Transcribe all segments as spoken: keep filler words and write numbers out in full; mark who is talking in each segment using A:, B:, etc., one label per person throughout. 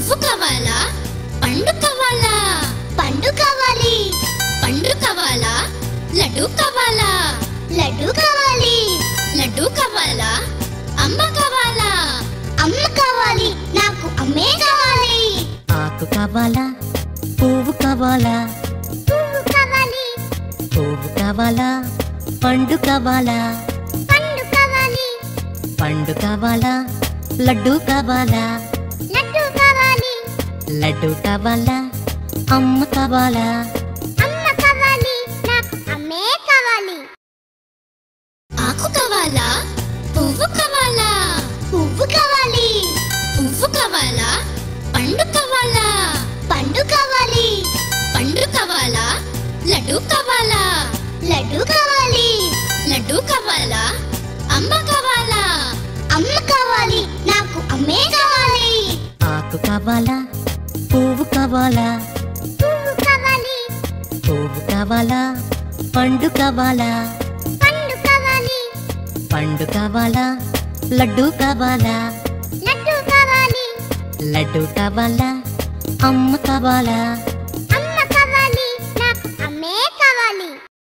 A: పువ్వు కావాలా పండు కావాలా
B: పండు కావాలి
A: పండు కావాలా లడ్డు కావాలా
B: లడ్డు కావాలి
A: లడ్డు కావాలా అమ్మ కావాలా
B: అమ్మ కావాలి నాకు అమ్మే కావాలి
C: ఆకు కావాలా పువ్వు కావాలా
B: పువ్వు కావాలి
C: పువ్వు కావాలా పండు కావాలా
B: పండు కావాలి
C: పండు కావాలా లడ్డు కావాలా
B: లడ్డు కావాలి
C: లడ్డు కావాలా అమ్మ కావాలా
B: అమ్మ కావాలి నాకు అమ్మే కావాలి
A: ఆకు కావాలా పువ్వు కావాలా
B: పువ్వు కావాలి
A: పువ్వు కావాలా పండు కావాలా
B: పండు కావాలి
A: పండు కావాలా లడ్డు కావాలా
B: లడ్డు కావాలి
A: లడ్డు కావాలా అమ్మ కావాలా
B: అమ్మ కావాలి నాకు అమ్మే కావాలి
C: ఆకు కావాలా పువ్వు కావాలా
B: పువ్వు కావాలి
C: పువ్వు కావాలా పండు కావాలా
B: పండు కావాలి
C: పండు కావాలా లడ్డు కావాలా
B: లడ్డు కావాలి
C: లడ్డు కావాలా అమ్మ కావాలా
B: అమ్మ కావాలి నాకు అమ్మే కావాలి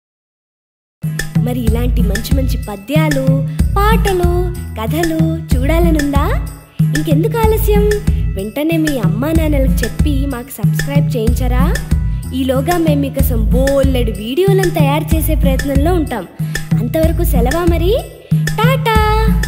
D: మరి ఇలాంటి మంచి మంచి పద్యాలు పాటలు కథలు చూడాలనుందా? ఇంకెందుకు ఆలస్యం, వెంటనే మీ అమ్మా నాన్నలకు చెప్పి మాకు సబ్స్క్రైబ్ చేయించరా? ఈలోగా మేము మీకోసం బోల్లెడు వీడియోలను తయారు చేసే ప్రయత్నంలో ఉంటాం. అంతవరకు సెలవా మరి, టాటా.